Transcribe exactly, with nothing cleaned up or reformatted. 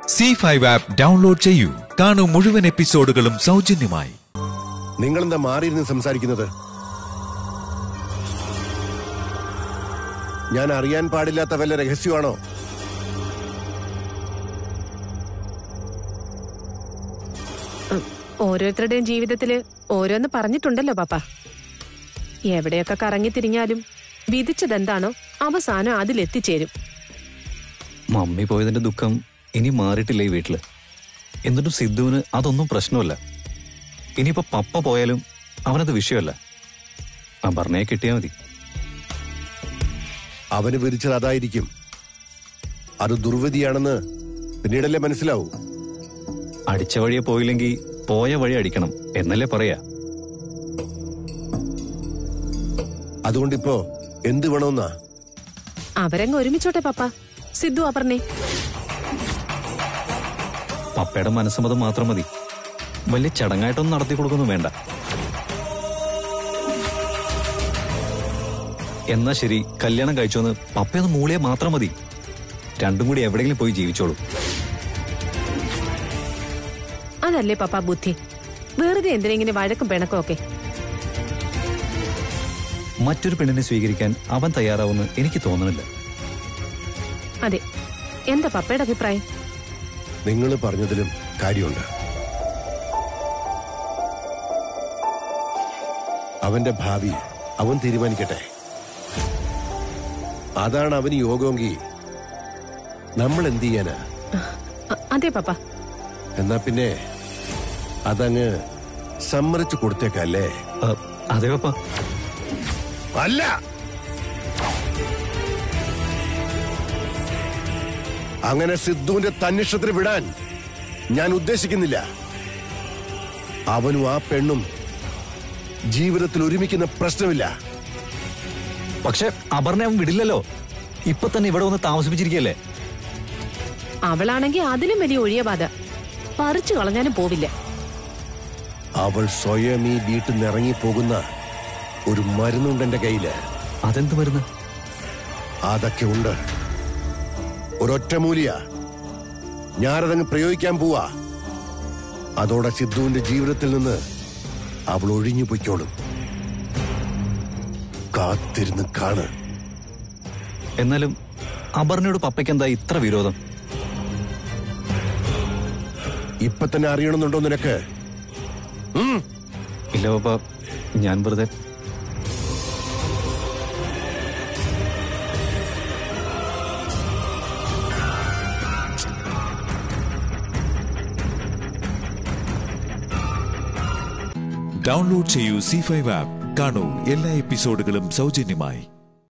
C five app download ചെയ്യൂ. കാണൂ മുഴുവൻ എപ്പിസോഡുകളും സൗജന്യമായി. നിങ്ങളെന്താ മാറിയിരുന്ന് സംസാരിക്കുന്നത്? ഞാൻ അറിയാൻ പാടില്ലാത്ത വല്ല രഹസ്യമാണോ? ഓരോരുത്തരുടെയും ജീവിതത്തില് ഓരോന്ന് പറഞ്ഞിട്ടുണ്ടല്ലോ പാപ്പ. എവിടെയൊക്കെ കറങ്ങി തിരിഞ്ഞാലും വിധിച്ചതെന്താണോ അവസാനം അതിലെത്തിച്ചേരും. മമ്മി പോയതിന്റെ ദുഃഖം ഇനി മാറിയിട്ടില്ല ഈ വീട്ടില്. എന്നിട്ടും സിദ്ധുവിന് അതൊന്നും പ്രശ്നമല്ല. ഇനിയിപ്പോ പപ്പ പോയാലും അവനത് വിഷയമല്ല. ആ പറഞ്ഞേ കിട്ടിയാ മതി. അവന് വിരിച്ചത് അതായിരിക്കും. അത് ദുർവിധിയാണെന്ന് പിന്നീടല്ലേ മനസ്സിലാവൂ. അടിച്ച വഴിയെ പോയില്ലെങ്കിൽ പോയ വഴി അടിക്കണം എന്നല്ലേ പറയാ. അതുകൊണ്ടിപ്പോ എന്ത് വേണമെന്നാ? അവരങ്ങ് ഒരുമിച്ചോട്ടെ പപ്പ. സിദ്ധു ആ പറഞ്ഞേ. പപ്പയുടെ മനസ്സമ്മതം മാത്രം മതി. വലിയ ചടങ്ങായിട്ടൊന്നും നടത്തി കൊടുക്കൊന്നും വേണ്ട. എന്നാ ശരി, കല്യാണം കഴിച്ചോന്ന് പപ്പയൊന്ന് മൂളിയെ മാത്രം മതി. രണ്ടും കൂടി എവിടെയെങ്കിലും പോയി ജീവിച്ചോളൂ. അതല്ലേ പപ്പ ബുദ്ധി. വെറുതെ എന്തിനാ ഇങ്ങനെ വഴക്കും പിണക്കും ഒക്കെ? മറ്റൊരു പെണ്ണിനെ സ്വീകരിക്കാൻ അവൻ തയ്യാറാവുമെന്ന് എനിക്ക് തോന്നുന്നില്ല. അതെ, എന്താ പപ്പയുടെ അഭിപ്രായം? നിങ്ങൾ പറഞ്ഞതിലും കാര്യമുണ്ട്. അവന്റെ ഭാവി അവൻ തീരുമാനിക്കട്ടെ. അതാണ് അവന് യോഗമെങ്കിൽ നമ്മൾ എന്ത് ചെയ്യാനാ? അതെ പപ്പ. എന്നാ പിന്നെ അതങ്ങ് സമ്മതിച്ചു കൊടുത്തേക്കല്ലേ? അതെ പപ്പ. അല്ല, അങ്ങനെ സിദ്ധുവിന്റെ തന്നിഷ്ടത്തിന് വിടാൻ ഞാൻ ഉദ്ദേശിക്കുന്നില്ല. അവനും ആ പെണ്ണും ജീവിതത്തിൽ ഒരുമിക്കുന്ന പ്രശ്നമില്ല. പക്ഷെ അപർണ അവൻ വിടില്ലല്ലോ. ഇപ്പൊ തന്നെ ഇവിടെ വന്ന് താമസിപ്പിച്ചിരിക്കല്ലേ. അവളാണെങ്കിൽ അതിലും വലിയ ഒഴിയ ബാധ. പറിച്ചു കളഞ്ഞാലും പോവില്ല. അവൾ സ്വയം ഈ വീട്ടിൽ നിന്ന് ഇറങ്ങിപ്പോകുന്ന ഒരു മരുന്നുണ്ട് എന്റെ കയ്യില്. അതെന്ത് മരുന്ന്? അതൊക്കെ ഉണ്ട്. ഒരൊറ്റമൂലിയ. ഞാനതങ്ങ് പ്രയോഗിക്കാൻ പോവാ. അതോടെ സിദ്ധുവിന്റെ ജീവിതത്തിൽ നിന്ന് അവൾ ഒഴിഞ്ഞു പൊയ്ക്കോളും. കാത്തിരുന്ന് കാണ്. എന്നാലും അപർണയോട് പപ്പയ്ക്ക് എന്താ ഇത്ര വിരോധം? ഇപ്പൊ തന്നെ അറിയണമെന്നുണ്ടോ നിനക്ക്? ഇല്ല പപ്പ, ഞാൻ വെറുതെ. ഡൗൺലോഡ് ചെയ്യൂ സി ഫൈവ് ആപ്പ്. കാണൂ എല്ലാ എപ്പിസോഡുകളും സൗജന്യമായി.